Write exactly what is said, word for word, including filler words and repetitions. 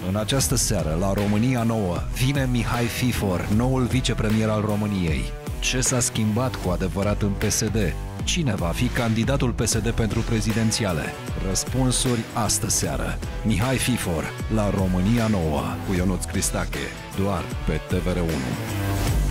În această seară, la România Nouă, vine Mihai Fifor, noul vicepremier al României. Ce s-a schimbat cu adevărat în P S D? Cine va fi candidatul P S D pentru prezidențiale? Răspunsuri astă seară. Mihai Fifor, la România Nouă, cu Ionuț Cristache, doar pe T V R unu.